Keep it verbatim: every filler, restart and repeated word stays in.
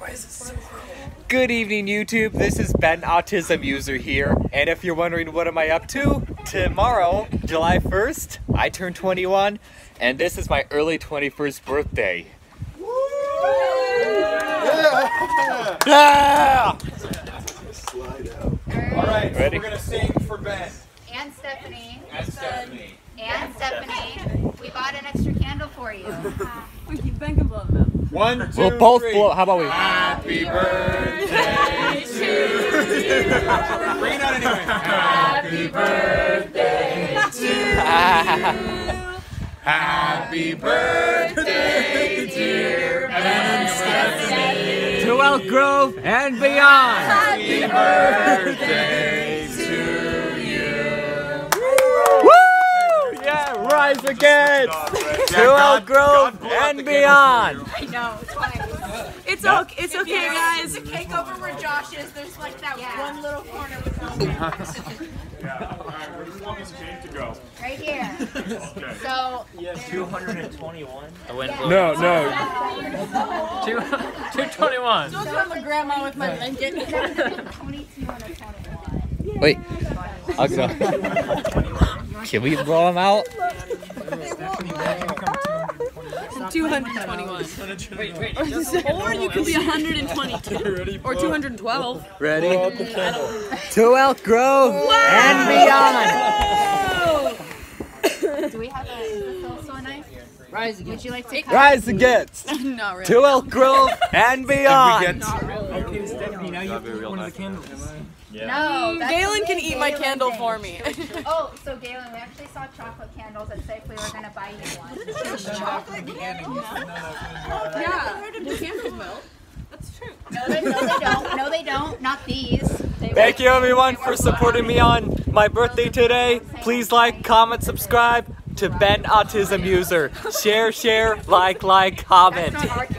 Good evening, YouTube. This is Ben Autism User here, and if you're wondering what am I up to, tomorrow, July first, I turn twenty-one, and this is my early twenty-first birthday. Yeah! Yeah! All right, Ready? so we're gonna sing for Ben. And Stephanie. And Stephanie. And Stephanie. We bought an extra candle for you. Ben can blow them out. One, two, We'll both three. blow. How about we? Happy birthday to you. Bring it on anyway. Happy birthday to you. Happy birthday, dear Ben and Stephanie. To Elk Grove and beyond. Happy birthday to you. Woo! Yeah, rise again. To Elk Grove and beyond. I know, it's fine. It's okay, it's okay, guys. The cake over where Josh is, there's like that Yeah. one little corner with no. Yeah, alright, where do you want this cake to go? Right here. Okay. So, two hundred twenty-one. No, no. Two, two twenty-one. Don't tell my grandma with my blanket. twenty-two and a twenty-one. Wait. I'll go. Can we blow them out? two hundred twenty-one. Or you can be one hundred twenty-two. Or two hundred twelve. Ready? To Elk Grove and beyond. Do we have a, is this also a knife? Rise Would you like to cut? Rise against. Not really. To Elk Grove and beyond. Okay, Stephanie, now you have one of the candles. No. that's Galen okay. can eat my Galen candle thing. for me. Oh, so Galen, we actually saw chocolate candles at Safeway. We're going to buy you one. Chocolate candles? Yeah. Do candles melt? That's true. No, they, no, they don't. No, they don't. Not these. They Thank you everyone for supporting me on my birthday today. Please like, comment, subscribe to Ben Autism User. Share, share, like, like, comment. That's not our